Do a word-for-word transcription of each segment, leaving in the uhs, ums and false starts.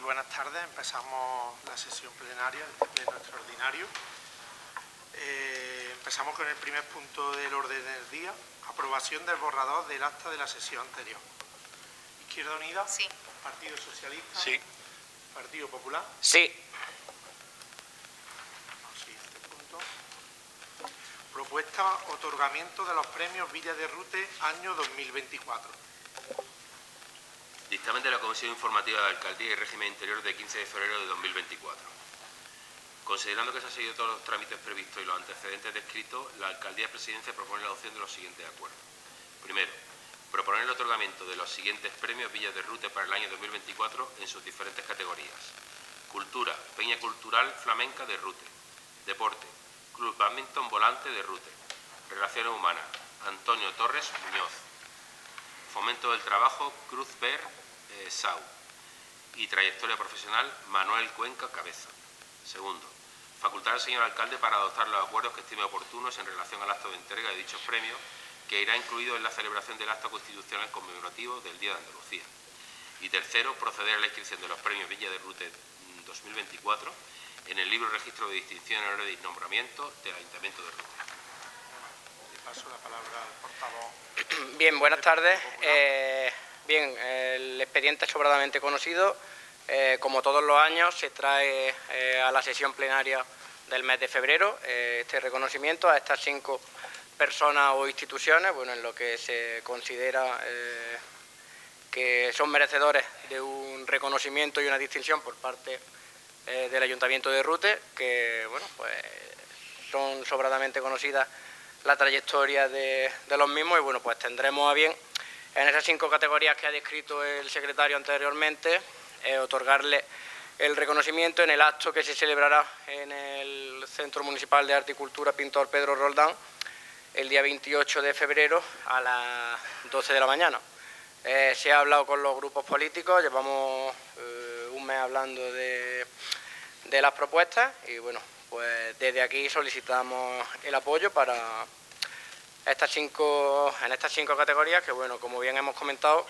buenas tardes. Empezamos la sesión plenaria, este pleno extraordinario. Eh, empezamos con el primer punto del orden del día, aprobación del borrador del acta de la sesión anterior. Izquierda Unida. Sí. Partido Socialista. Sí. Partido Popular. Sí. Siguiente punto. Propuesta otorgamiento de los premios Villa de Rute año dos mil veinticuatro. Dictamen de la Comisión Informativa de Alcaldía y Régimen Interior de quince de febrero de dos mil veinticuatro. Considerando que se han seguido todos los trámites previstos y los antecedentes descritos, la Alcaldía de Presidencia propone la adopción de los siguientes acuerdos. Primero, proponer el otorgamiento de los siguientes premios Villas de Rute para el año dos mil veinticuatro en sus diferentes categorías. Cultura, Peña Cultural Flamenca de Rute. Deporte, Club Badminton Volante de Rute. Relaciones Humanas, Antonio Torres Muñoz. Fomento del Trabajo, Cruz Ver eh, Sau. Y trayectoria profesional, Manuel Cuenca Cabeza. Segundo, facultar al señor alcalde para adoptar los acuerdos que estime oportunos en relación al acto de entrega de dichos premios, que irá incluido en la celebración del acto constitucional conmemorativo del Día de Andalucía. Y tercero, proceder a la inscripción de los premios Villa de Rute dos mil veinticuatro en el libro registro de distinción en hora de nombramiento del Ayuntamiento de Rute. Le paso la palabra al portavoz. Bien, buenas tardes. Eh, bien, el expediente es sobradamente conocido. Eh, como todos los años, se trae eh, a la sesión plenaria del mes de febrero eh, este reconocimiento a estas cinco personas o instituciones, bueno, en lo que se considera eh, que son merecedores de un reconocimiento y una distinción por parte eh, del Ayuntamiento de Rute, que bueno, pues son sobradamente conocidas la trayectoria de, de los mismos y bueno, pues tendremos a bien en esas cinco categorías que ha descrito el secretario anteriormente eh, otorgarle el reconocimiento en el acto que se celebrará en el Centro Municipal de Arte y Cultura Pintor Pedro Roldán el día veintiocho de febrero a las doce de la mañana. Eh, se ha hablado con los grupos políticos, llevamos eh, un mes hablando de, de las propuestas y bueno, pues desde aquí solicitamos el apoyo para estas cinco, en estas cinco categorías que bueno, como bien hemos comentado,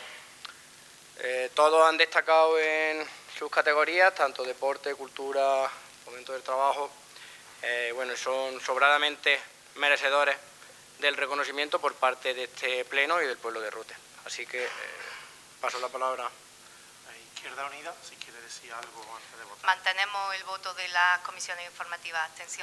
eh, todos han destacado en sus categorías, tanto deporte, cultura, fomento del trabajo, eh, bueno, son sobradamente merecedores del reconocimiento por parte de este pleno y del pueblo de Rute. Así que eh, paso la palabra a Izquierda Unida, si quiere decir algo antes de votar. Mantenemos el voto de las comisiones informativas. Abstención.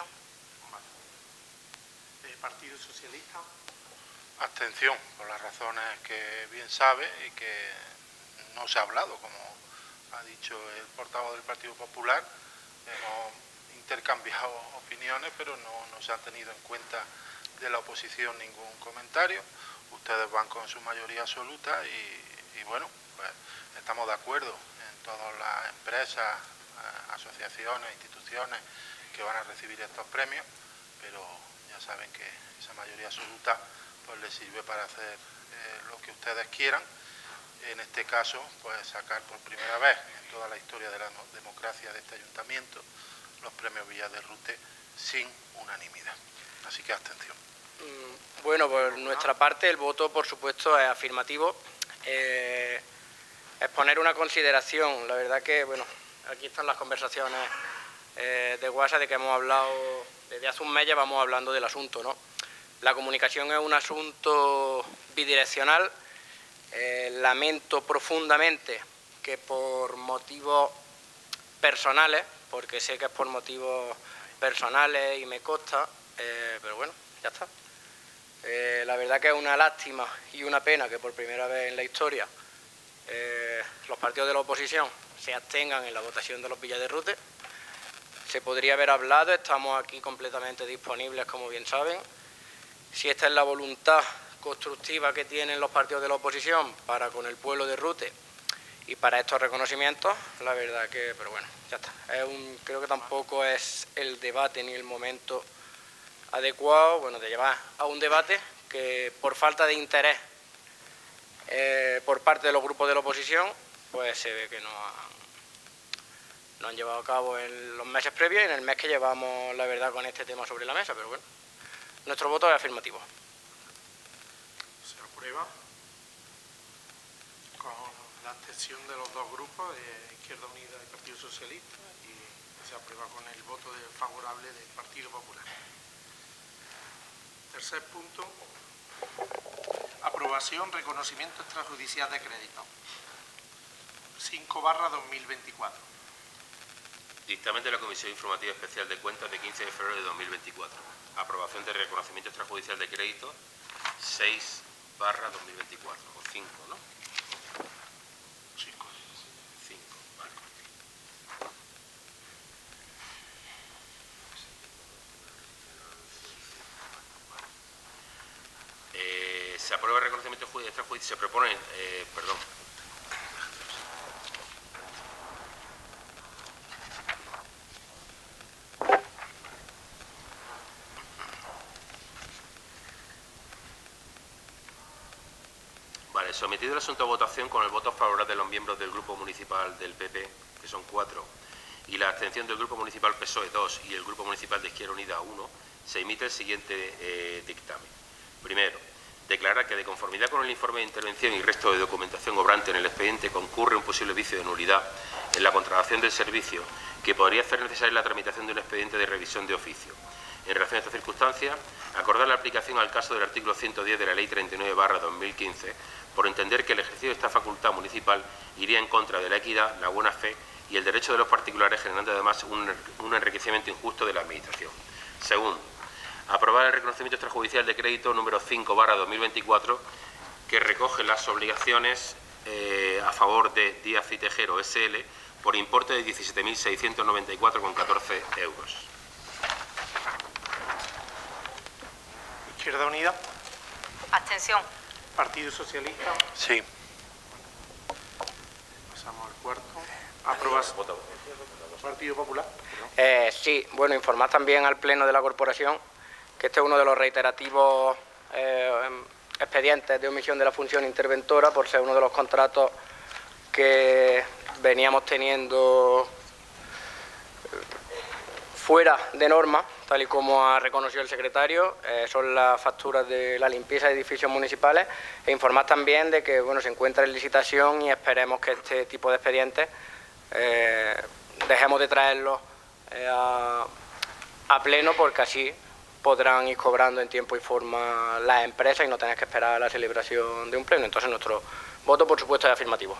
Vale. Eh, Partido Socialista. Abstención, por las razones que bien sabe y que no se ha hablado, como ha dicho el portavoz del Partido Popular. Hemos intercambiado opiniones, pero no, no se han tenido en cuenta de la oposición ningún comentario. Ustedes van con su mayoría absoluta y, y bueno, pues estamos de acuerdo en todas las empresas, asociaciones, instituciones que van a recibir estos premios, pero ya saben que esa mayoría absoluta pues les sirve para hacer eh, lo que ustedes quieran. En este caso, pues sacar por primera vez en toda la historia de la democracia de este ayuntamiento los premios Villas de Rute sin unanimidad. Así que abstención. Bueno, por nuestra parte el voto por supuesto es afirmativo. Eh, es poner una consideración, la verdad que bueno, aquí están las conversaciones eh, de WhatsApp de que hemos hablado, desde hace un mes llevamos hablando del asunto, ¿no? La comunicación es un asunto bidireccional. Eh, lamento profundamente que por motivos personales, porque sé que es por motivos personales y me consta, eh, pero bueno, ya está. Eh, la verdad que es una lástima y una pena que por primera vez en la historia eh, los partidos de la oposición se abstengan en la votación de los Villas de Rute. Se podría haber hablado, estamos aquí completamente disponibles, como bien saben. Si esta es la voluntad constructiva que tienen los partidos de la oposición para con el pueblo de Rute y para estos reconocimientos, la verdad que, pero bueno, ya está. Es un, creo que tampoco es el debate ni el momento adecuado, bueno, de llevar a un debate que por falta de interés eh, por parte de los grupos de la oposición, pues se ve que no han, no han llevado a cabo en los meses previos y en el mes que llevamos, la verdad, con este tema sobre la mesa, pero bueno, nuestro voto es afirmativo. Se aprueba con la abstención de los dos grupos, de Izquierda Unida y Partido Socialista, y se aprueba con el voto de favorable del Partido Popular. Tercer punto, aprobación, reconocimiento extrajudicial de crédito, cinco barra dos mil veinticuatro. Dictamen de la Comisión Informativa Especial de Cuentas de quince de febrero de dos mil veinticuatro. Aprobación de reconocimiento extrajudicial de crédito seis barra dos mil veinticuatro, o cinco, ¿no? cinco. cinco, vale. Eh, se aprueba el reconocimiento extrajudicial, se propone, eh, perdón, Vale, sometido el asunto a votación con el voto favorable de los miembros del Grupo Municipal del P P, que son cuatro, y la abstención del Grupo Municipal P S O E dos y el Grupo Municipal de Izquierda Unida uno, se emite el siguiente eh, dictamen. Primero, declarar que de conformidad con el informe de intervención y resto de documentación obrante en el expediente concurre un posible vicio de nulidad en la contratación del servicio que podría hacer necesaria la tramitación de un expediente de revisión de oficio. En relación a esta circunstancia, acordar la aplicación al caso del artículo ciento diez de la Ley treinta y nueve barra dos mil quince, por entender que el ejercicio de esta facultad municipal iría en contra de la equidad, la buena fe y el derecho de los particulares, generando además un, un enriquecimiento injusto de la Administración. Segundo, aprobar el reconocimiento extrajudicial de crédito número cinco barra dos mil veinticuatro, que recoge las obligaciones eh, a favor de Díaz y Tejero S L por importe de diecisiete mil seiscientos noventa y cuatro coma catorce euros. Izquierda Unida. Abstención. Partido Socialista. Sí. Pasamos al cuarto. Aprobación. Partido Popular. Eh, sí, bueno, informar también al Pleno de la Corporación que este es uno de los reiterativos eh, expedientes de omisión de la función interventora, por ser uno de los contratos que veníamos teniendo fuera de norma, tal y como ha reconocido el secretario. Eh, son las facturas de la limpieza de edificios municipales, e informar también de que bueno, se encuentra en licitación y esperemos que este tipo de expedientes eh, dejemos de traerlos eh, a, a pleno, porque así podrán ir cobrando en tiempo y forma las empresas y no tener que esperar a la celebración de un pleno. Entonces nuestro voto, por supuesto, es afirmativo.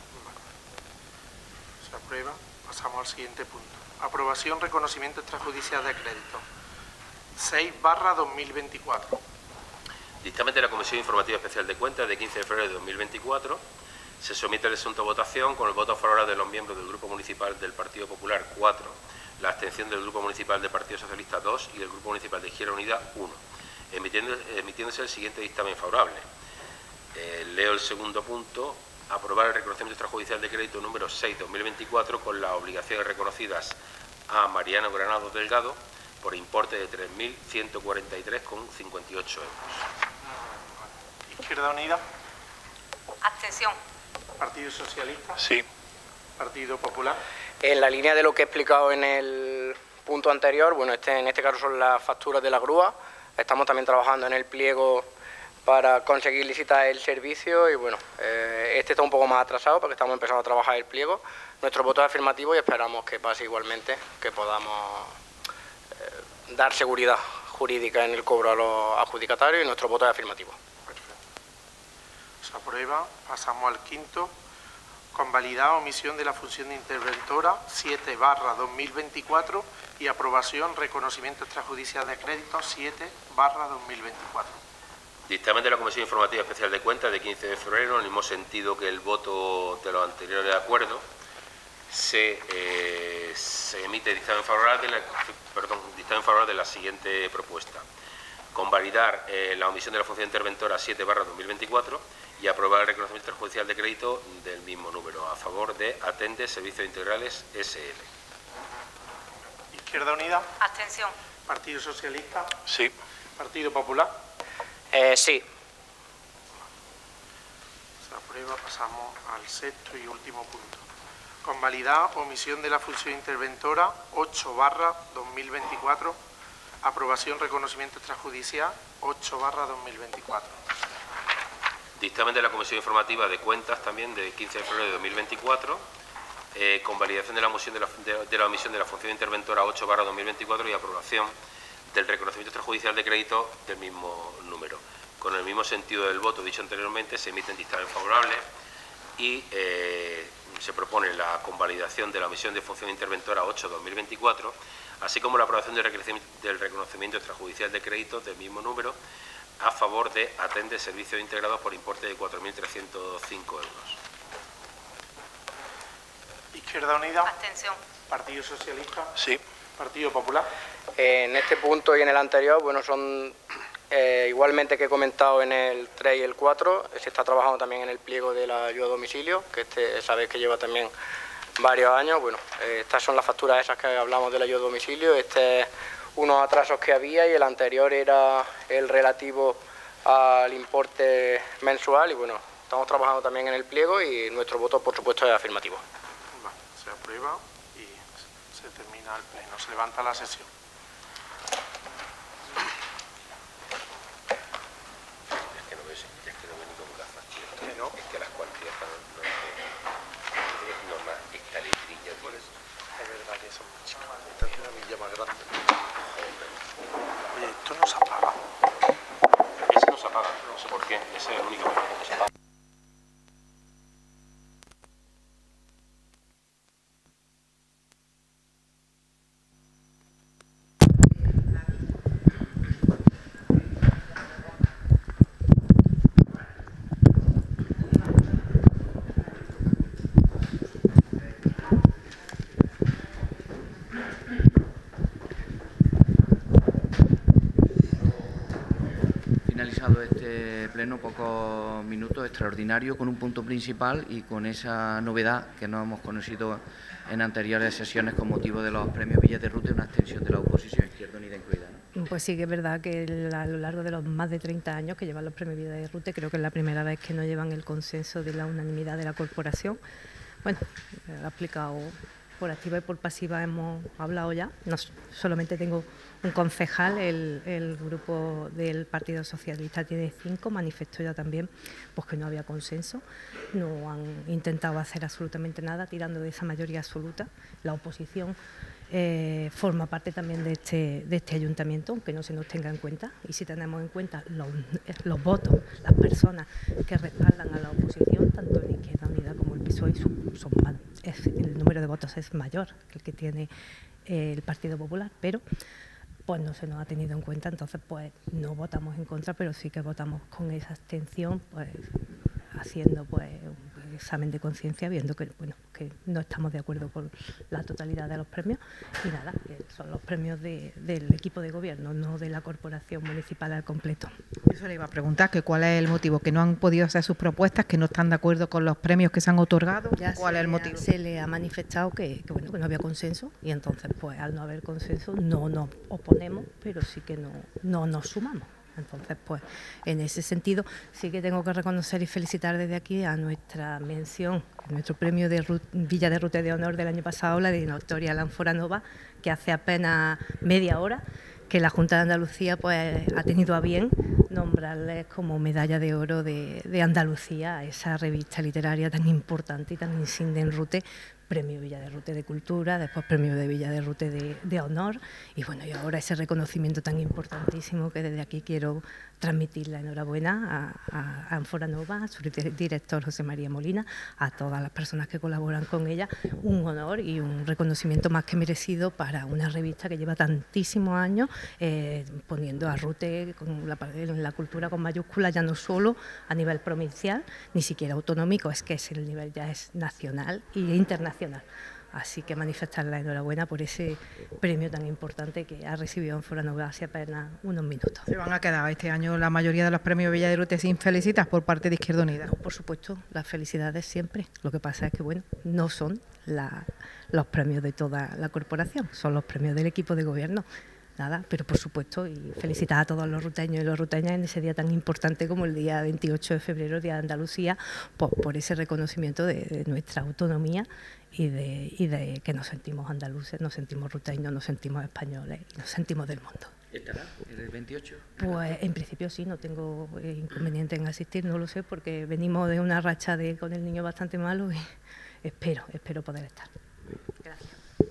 Se aprueba. Pasamos al siguiente punto. Aprobación, reconocimiento extrajudicial de crédito, seis barra dos mil veinticuatro. Dictamen de la Comisión Informativa Especial de Cuentas de quince de febrero de dos mil veinticuatro. Se somete el asunto a votación con el voto favorable de los miembros del Grupo Municipal del Partido Popular cuatro, la abstención del Grupo Municipal del Partido Socialista dos y del Grupo Municipal de Izquierda Unida uno, emitiendo, emitiéndose el siguiente dictamen favorable. Eh, leo el segundo punto. Aprobar el reconocimiento extrajudicial de crédito número seis barra dos mil veinticuatro con las obligaciones reconocidas a Mariano Granado Delgado por importe de tres mil ciento cuarenta y tres coma cincuenta y ocho euros. Izquierda Unida. Abstención. Partido Socialista. Sí. Partido Popular. En la línea de lo que he explicado en el punto anterior, bueno, este, en este caso son las facturas de la grúa. Estamos también trabajando en el pliego para conseguir licitar el servicio y bueno, eh, este está un poco más atrasado porque estamos empezando a trabajar el pliego. Nuestro voto es afirmativo y esperamos que pase igualmente, que podamos eh, dar seguridad jurídica en el cobro a los adjudicatarios, y nuestro voto es afirmativo. Perfecto. Se aprueba. Pasamos al quinto. Convalidar omisión de la función de interventora siete barra dos mil veinticuatro y aprobación, reconocimiento extrajudicial de crédito siete barra dos mil veinticuatro. Dictamen de la Comisión Informativa Especial de Cuentas de quince de febrero, en el mismo sentido que el voto de los anteriores acuerdos, se, eh, se emite dictamen favorable, de la, perdón, dictamen favorable de la siguiente propuesta. Convalidar eh, la omisión de la función interventora siete barra dos mil veinticuatro y aprobar el reconocimiento extrajudicial de crédito del mismo número a favor de Atende Servicios Integrales S L. Izquierda Unida. Abstención. Partido Socialista. Sí. Partido Popular. Eh, sí. Se aprueba. Pasamos al sexto y último punto. Convalidar omisión de la función interventora ocho barra dos mil veinticuatro. Aprobación, reconocimiento extrajudicial ocho barra dos mil veinticuatro. Dictamen de la Comisión Informativa de Cuentas también de quince de febrero de dos mil veinticuatro, eh, convalidación de la, moción de, la, de, de la omisión de la función interventora ocho barra dos mil veinticuatro y aprobación del reconocimiento extrajudicial de crédito del mismo número. Con el mismo sentido del voto dicho anteriormente, se emiten dictamen favorable y eh, se propone la convalidación de la omisión de función interventora ocho barra dos mil veinticuatro, así como la aprobación del, del reconocimiento extrajudicial de crédito del mismo número a favor de Atende Servicios Integrados por importe de cuatro mil trescientos cinco euros. Izquierda Unida. Abstención. Partido Socialista. Sí. Partido Popular. En este punto y en el anterior, bueno, son eh, igualmente que he comentado en el tres y el cuatro, se está trabajando también en el pliego de la ayuda a domicilio, que este sabéis que lleva también varios años. Bueno, eh, estas son las facturas esas que hablamos de la ayuda a domicilio. Este es unos atrasos que había y el anterior era el relativo al importe mensual y bueno, estamos trabajando también en el pliego y nuestro voto por supuesto es afirmativo. Vale, se aprueba y se termina el pleno. Se levanta la sesión. Es que no veo, es que no veo ni con gafas, tío. ¿No? Es que las cuantías no, no es normal, esta letrilla, tío. Es verdad que son más chicas. Esta es una milla más grande. Oye, esto no se apaga. Ese no se apaga, no sé por qué, ese es el único que se apaga. Finalizado este pleno, pocos minutos, extraordinario, con un punto principal y con esa novedad que no hemos conocido en anteriores sesiones con motivo de los premios Villa de Rute, una abstención de la oposición, Izquierda Unida incluida, ¿no? Pues sí que es verdad que a lo largo de los más de treinta años que llevan los premios Villa de Rute, creo que es la primera vez que no llevan el consenso de la unanimidad de la corporación. Bueno, ha explicado por activa y por pasiva, hemos hablado ya. No, solamente tengo un concejal, el, el grupo del Partido Socialista tiene cinco, manifestó ya también pues que no había consenso, no han intentado hacer absolutamente nada, tirando de esa mayoría absoluta. La oposición eh, forma parte también de este, de este ayuntamiento, aunque no se nos tenga en cuenta, y si tenemos en cuenta los, los votos, las personas que respaldan a la oposición, tanto en Izquierda Unida como el P S O E, son, son más, es, el número de votos es mayor que el que tiene eh, el Partido Popular, pero pues no se nos ha tenido en cuenta, entonces pues no votamos en contra, pero sí que votamos con esa abstención, pues haciendo pues un examen de conciencia, viendo que bueno que no estamos de acuerdo con la totalidad de los premios y nada, que son los premios de, del equipo de gobierno, no de la corporación municipal al completo. Eso le iba a preguntar, que cuál es el motivo, que no han podido hacer sus propuestas, que no están de acuerdo con los premios que se han otorgado. Ya ¿Cuál es el motivo? Se le ha manifestado que, que bueno que no había consenso y entonces pues al no haber consenso no nos oponemos, pero sí que no, no nos sumamos. Entonces, pues, en ese sentido, sí que tengo que reconocer y felicitar desde aquí a nuestra mención, nuestro premio de Ru Villa de Rute de Honor del año pasado, la de Doctoria Lanforanova, que hace apenas media hora que la Junta de Andalucía pues ha tenido a bien nombrarles como medalla de oro de, de Andalucía a esa revista literaria tan importante y tan insigne en Rute, Premio Villa de Rute de Cultura, después Premio de Villa de Rute de, de Honor y bueno, y ahora ese reconocimiento tan importantísimo que desde aquí quiero transmitir la enhorabuena a, a, a Anforanova, a su director José María Molina, a todas las personas que colaboran con ella, un honor y un reconocimiento más que merecido para una revista que lleva tantísimos años eh, poniendo a Rute con la, la cultura con mayúsculas, ya no solo a nivel provincial, ni siquiera autonómico, es que es el nivel ya es nacional e internacional. Así que manifestar la enhorabuena por ese premio tan importante que ha recibido Anforanova hace apenas unos minutos. Se van a quedar este año la mayoría de los premios Villa de Rute sin felicitas por parte de Izquierda Unida. No, por supuesto, las felicidades siempre. Lo que pasa es que bueno, no son la, los premios de toda la corporación, son los premios del equipo de gobierno. Nada, pero por supuesto, y felicitar a todos los ruteños y los ruteñas en ese día tan importante como el día veintiocho de febrero, Día de Andalucía, por, por ese reconocimiento de, de nuestra autonomía y de, y de que nos sentimos andaluces, nos sentimos ruteños, nos sentimos españoles y nos sentimos del mundo. ¿Estará el veintiocho? Pues en principio sí, no tengo eh, inconveniente en asistir, no lo sé, porque venimos de una racha de con el niño bastante malo y espero, espero poder estar. Gracias.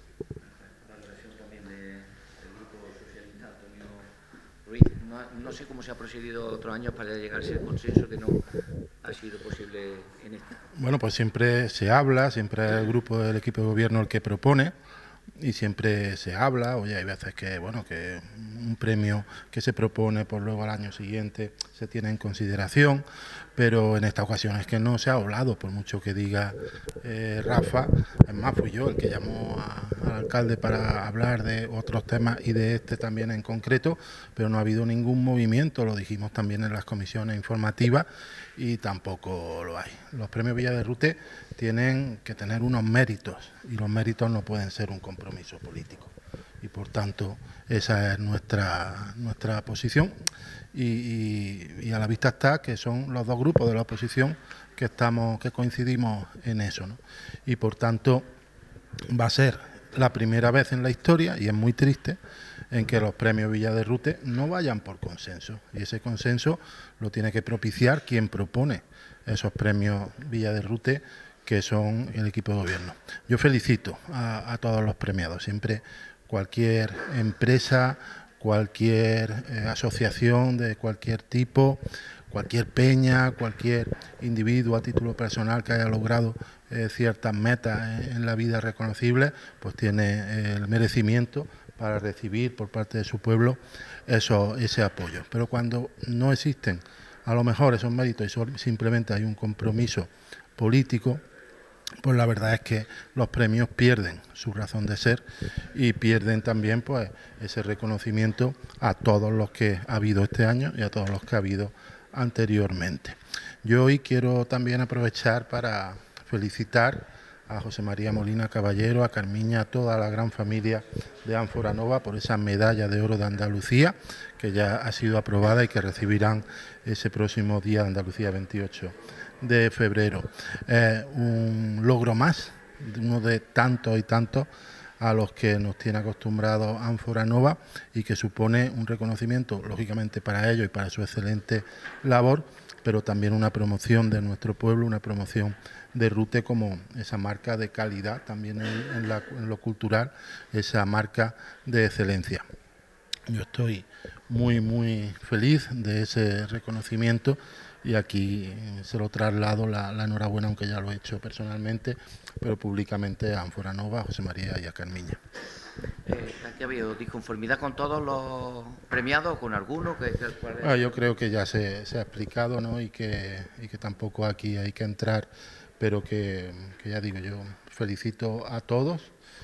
También de, del Grupo Socialista, Antonio Ruiz. No, no sé cómo se ha procedido otros años para llegar a ese consenso que no ha sido posible en esta. Bueno, pues siempre se habla, siempre es el grupo del equipo de gobierno el que propone. Y siempre se habla, oye, hay veces que, bueno, que un premio que se propone, pues luego al año siguiente se tiene en consideración, pero en esta ocasión es que no se ha hablado, por mucho que diga eh, Rafa, es más, fui yo el que llamó a, al alcalde para hablar de otros temas y de este también en concreto, pero no ha habido ningún movimiento, lo dijimos también en las comisiones informativas y tampoco lo hay. Los premios Villa de Rute tienen que tener unos méritos y los méritos no pueden ser un compromiso político y por tanto esa es nuestra nuestra posición y, y, y a la vista está que son los dos grupos de la oposición que estamos que coincidimos en eso, ¿no? Y por tanto va a ser la primera vez en la historia, y es muy triste, en que los premios Villa de Rute no vayan por consenso, y ese consenso lo tiene que propiciar quien propone esos premios Villa de Rute, que son el equipo de gobierno. Yo felicito a, a todos los premiados, siempre cualquier empresa, cualquier eh, asociación de cualquier tipo, cualquier peña, cualquier individuo a título personal que haya logrado eh, ciertas metas en, en la vida reconocibles, pues tiene eh, el merecimiento para recibir por parte de su pueblo eso, ese apoyo. Pero cuando no existen a lo mejor esos méritos y son, simplemente hay un compromiso político, pues la verdad es que los premios pierden su razón de ser y pierden también pues ese reconocimiento a todos los que ha habido este año y a todos los que ha habido anteriormente. Yo hoy quiero también aprovechar para felicitar a José María Molina Caballero, a Carmiña, a toda la gran familia de Ánfora Nova por esa medalla de oro de Andalucía que ya ha sido aprobada y que recibirán ese próximo día de Andalucía veintiocho de febrero. Eh, un logro más, uno de tantos y tantos a los que nos tiene acostumbrados Ánfora Nova y que supone un reconocimiento, lógicamente, para ellos y para su excelente labor, pero también una promoción de nuestro pueblo, una promoción de Rute como esa marca de calidad, también en, en, la, en lo cultural, esa marca de excelencia. Yo estoy muy, muy feliz de ese reconocimiento y aquí se lo traslado la, la enhorabuena, aunque ya lo he hecho personalmente, pero públicamente a Ánfora Nova, a José María y a Carmiña. Eh, ¿Aquí ha habido disconformidad con todos los premiados o con alguno? Que, que, ¿cuál es? Ah, yo creo que ya se, se ha explicado, ¿no? y, que, y que tampoco aquí hay que entrar, pero que, que ya digo, yo felicito a todos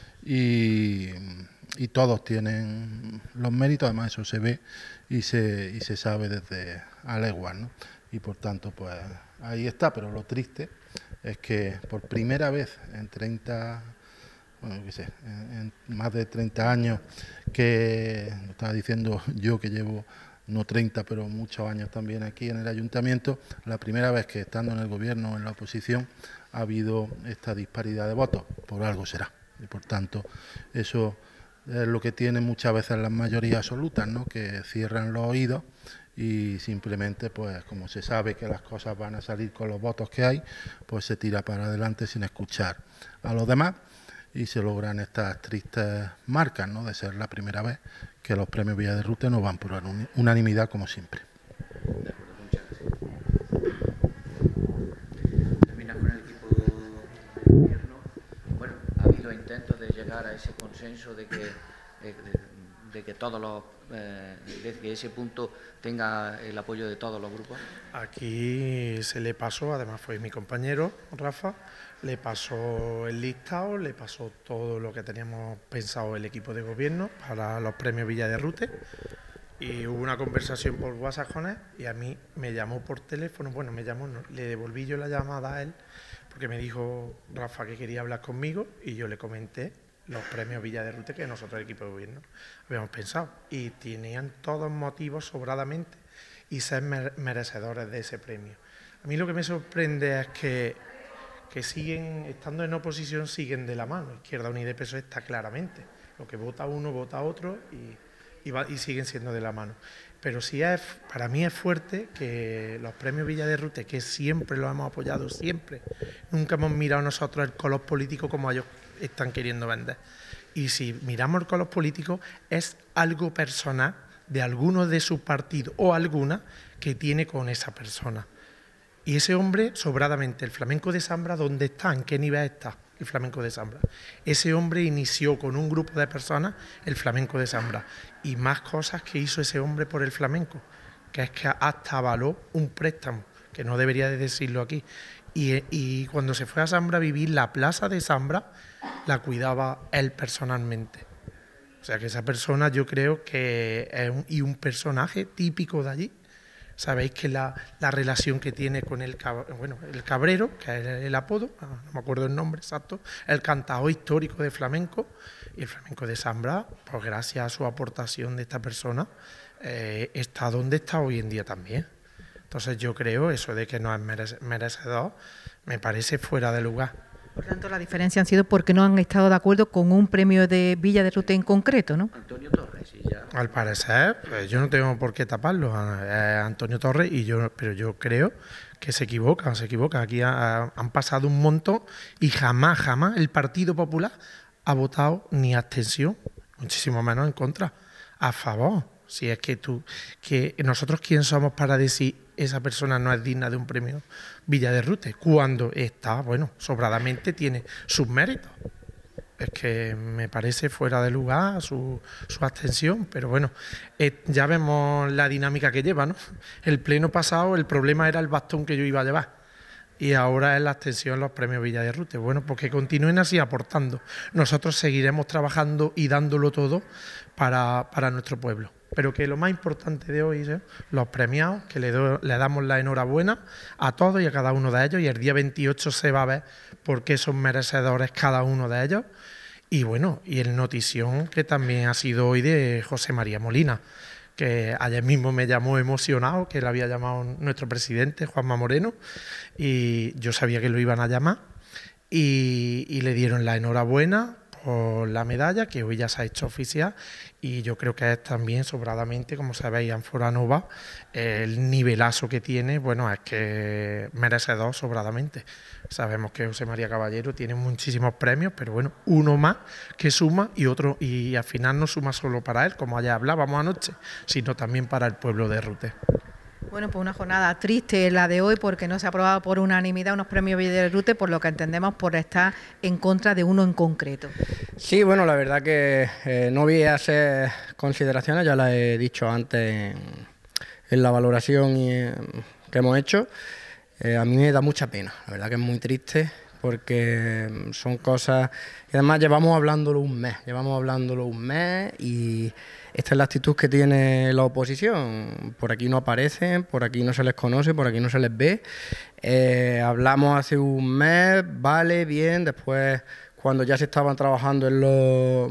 y, y todos tienen los méritos, además eso se ve y se, y se sabe desde a leguas, ¿no? Y por tanto, pues ahí está, pero lo triste es que por primera vez en treinta, bueno, qué sé, en, en más de treinta años, que lo estaba diciendo yo que llevo no treinta, pero muchos años también aquí en el ayuntamiento, la primera vez que estando en el gobierno o en la oposición ha habido esta disparidad de votos, por algo será. Y por tanto, eso es lo que tienen muchas veces las mayorías absolutas, ¿no? Que cierran los oídos y simplemente, pues como se sabe que las cosas van a salir con los votos que hay, pues se tira para adelante sin escuchar a los demás y se logran estas tristes marcas, ¿no? De ser la primera vez que los premios Villa de Rute no van por unanimidad como siempre. De acuerdo, muchas gracias. Terminas con el equipo de gobierno. Bueno, ha habido intentos de llegar a ese consenso de que, de, de que todos los eh, de que ese punto tenga el apoyo de todos los grupos. Aquí se le pasó, además fue mi compañero Rafa, le pasó el listado, le pasó todo lo que teníamos pensado el equipo de gobierno para los premios Villa de Rute y hubo una conversación por WhatsApp con él y a mí me llamó por teléfono, bueno, me llamó, no, le devolví yo la llamada a él porque me dijo Rafa que quería hablar conmigo y yo le comenté los premios Villa de Rute que nosotros el equipo de gobierno habíamos pensado y tenían todos motivos sobradamente y ser merecedores de ese premio. A mí lo que me sorprende es que que siguen, estando en oposición, siguen de la mano. Izquierda Unida y P S O E está claramente. Lo que vota uno, vota otro y, y, va, y siguen siendo de la mano. Pero sí es, para mí es fuerte que los premios Villa de Rute, que siempre los hemos apoyado, siempre, nunca hemos mirado nosotros el color político como ellos están queriendo vender. Y si miramos el color político, es algo personal de alguno de sus partidos o alguna que tiene con esa persona. Y ese hombre, sobradamente, el flamenco de Zambra, ¿dónde está? ¿En qué nivel está el flamenco de Zambra? Ese hombre inició con un grupo de personas el flamenco de Zambra. Y más cosas que hizo ese hombre por el flamenco, que es que hasta avaló un préstamo, que no debería de decirlo aquí. Y, y cuando se fue a Zambra a vivir, la plaza de Zambra la cuidaba él personalmente. O sea que esa persona yo creo que es un, y un personaje típico de allí. Sabéis que la, la relación que tiene con el, bueno, el Cabrero, que es el, el apodo, no me acuerdo el nombre exacto, el cantador histórico de flamenco, y el flamenco de Zambra, pues gracias a su aportación de esta persona, eh, está donde está hoy en día también. Entonces yo creo eso de que no es merece, merecedor, me parece fuera de lugar. Por tanto, la diferencia han sido porque no han estado de acuerdo con un premio de Villa de Rute en concreto, ¿no? Antonio Torres, sí, ya. Al parecer, pues yo no tengo por qué taparlo, es Antonio Torres, y yo, pero yo creo que se equivoca, se equivoca. Aquí ha, han pasado un montón y jamás, jamás el Partido Popular ha votado ni abstención, muchísimo menos en contra, a favor. Si es que tú, que nosotros quién somos para decir esa persona no es digna de un premio Villa de Rute, cuando está, bueno, sobradamente tiene sus méritos. Es que me parece fuera de lugar su, su abstención, pero bueno, eh, ya vemos la dinámica que lleva, ¿no? El pleno pasado el problema era el bastón que yo iba a llevar y ahora es la abstención en los premios Villa de Rute. Bueno, pues que continúen así aportando. Nosotros seguiremos trabajando y dándolo todo para, para nuestro pueblo. Pero que lo más importante de hoy, ¿eh? Los premiados, que le, do, le damos la enhorabuena a todos y a cada uno de ellos, y el día veintiocho se va a ver por qué son merecedores cada uno de ellos. Y bueno, y el notición que también ha sido hoy de José María Molina, que ayer mismo me llamó emocionado, que le había llamado nuestro presidente, Juanma Moreno, y yo sabía que lo iban a llamar, y, y le dieron la enhorabuena por la medalla, que hoy ya se ha hecho oficial, y yo creo que es también sobradamente, como sabéis, Ánfora Nova, el nivelazo que tiene, bueno, es que merecedor sobradamente. Sabemos que José María Caballero tiene muchísimos premios, pero bueno, uno más que suma y otro, y al final no suma solo para él, como ayer hablábamos anoche, sino también para el pueblo de Rute. Bueno, pues una jornada triste la de hoy porque no se ha aprobado por unanimidad unos premios Villa de Rute, por lo que entendemos por estar en contra de uno en concreto. Sí, bueno, la verdad que eh, no voy a hacer consideraciones, ya las he dicho antes en, en la valoración y, eh, que hemos hecho. Eh, a mí me da mucha pena, la verdad que es muy triste porque son cosas y además llevamos hablándolo un mes, llevamos hablándolo un mes y esta es la actitud que tiene la oposición. Por aquí no aparecen, por aquí no se les conoce, por aquí no se les ve. Eh, hablamos hace un mes, vale, bien, después cuando ya se estaban trabajando en los,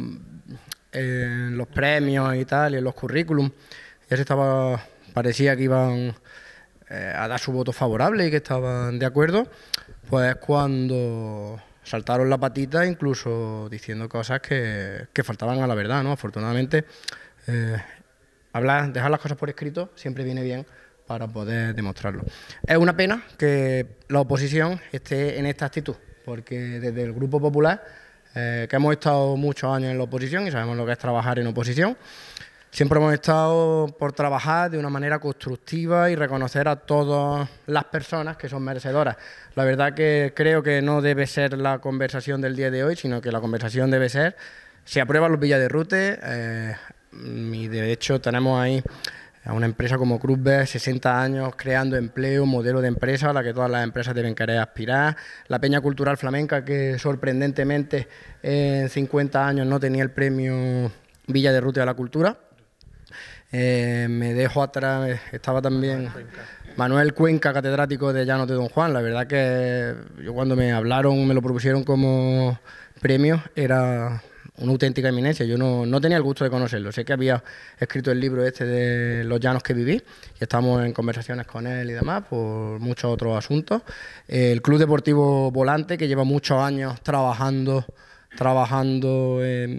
en los premios y tal, y en los currículums, ya se estaba, parecía que iban eh, a dar su voto favorable y que estaban de acuerdo, pues cuando saltaron la patita, incluso diciendo cosas que, que faltaban a la verdad, ¿no? Afortunadamente, Eh, hablar, dejar las cosas por escrito siempre viene bien para poder demostrarlo. Es una pena que la oposición esté en esta actitud, porque desde el Grupo Popular, eh, que hemos estado muchos años en la oposición y sabemos lo que es trabajar en oposición, siempre hemos estado por trabajar de una manera constructiva y reconocer a todas las personas que son merecedoras. La verdad que creo que no debe ser la conversación del día de hoy, sino que la conversación debe ser, se aprueban los Villa de Rute, eh, y de hecho tenemos ahí a una empresa como Cruzber, sesenta años creando empleo, modelo de empresa a la que todas las empresas deben querer aspirar. La Peña Cultural Flamenca, que sorprendentemente en cincuenta años no tenía el premio Villa de Rute a la Cultura. Eh, me dejo atrás, estaba también Manuel Cuenca, catedrático de Llanos de Don Juan. La verdad que yo cuando me hablaron, me lo propusieron como premio, era una auténtica eminencia. Yo no, no tenía el gusto de conocerlo. Sé que había escrito el libro este de Los llanos que viví y estamos en conversaciones con él y demás por muchos otros asuntos. El Club Deportivo Volante, que lleva muchos años trabajando, trabajando en,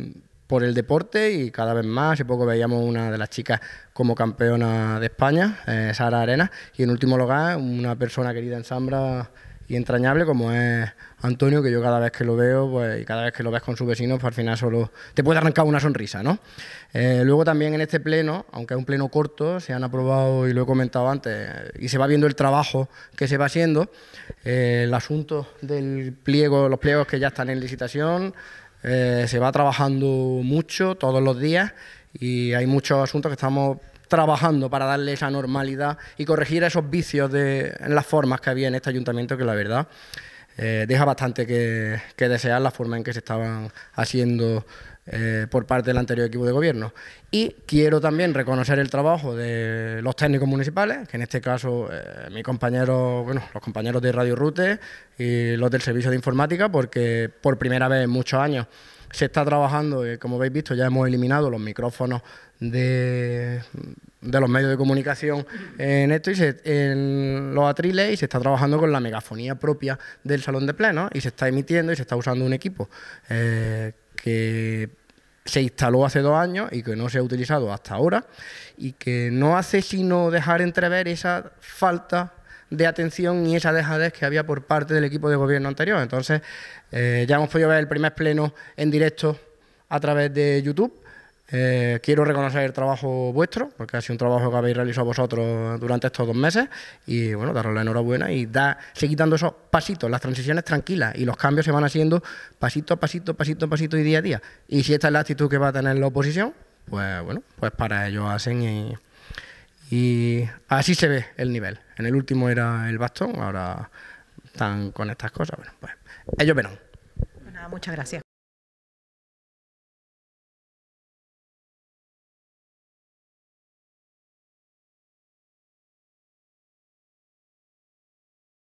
por el deporte y cada vez más. Hace poco veíamos una de las chicas como campeona de España, eh, Sara Arenas, y en último lugar una persona querida en Zambra y entrañable como es Antonio, que yo cada vez que lo veo, pues, y cada vez que lo ves con sus vecinos, pues al final solo te puede arrancar una sonrisa, ¿no? Eh, luego también en este pleno, aunque es un pleno corto, se han aprobado, y lo he comentado antes, y se va viendo el trabajo que se va haciendo, eh, el asunto del pliego, los pliegos que ya están en licitación, eh, se va trabajando mucho todos los días y hay muchos asuntos que estamos trabajando para darle esa normalidad y corregir esos vicios de, en las formas que había en este ayuntamiento, que la verdad eh, deja bastante que, que desear la forma en que se estaban haciendo eh, por parte del anterior equipo de gobierno. Y quiero también reconocer el trabajo de los técnicos municipales, que en este caso eh, mis compañeros, bueno, los compañeros de Radio Rute y los del servicio de informática, porque por primera vez en muchos años se está trabajando, y como habéis visto ya hemos eliminado los micrófonos de, de los medios de comunicación en esto, y se, en los atriles, y se está trabajando con la megafonía propia del salón de pleno y se está emitiendo y se está usando un equipo eh, que se instaló hace dos años y que no se ha utilizado hasta ahora y que no hace sino dejar entrever esa falta de atención y esa dejadez que había por parte del equipo de gobierno anterior. Entonces, eh, ya hemos podido ver el primer pleno en directo a través de YouTube. Eh, quiero reconocer el trabajo vuestro, porque ha sido un trabajo que habéis realizado vosotros durante estos dos meses y, bueno, daros la enhorabuena y da, seguir dando esos pasitos, las transiciones tranquilas y los cambios se van haciendo pasito a pasito, pasito a pasito y día a día. Y si esta es la actitud que va a tener la oposición, pues, bueno, pues para ello hacen y... Y así se ve el nivel. En el último era el bastón, ahora están con estas cosas. Bueno, pues ellos verán. Nada, muchas gracias.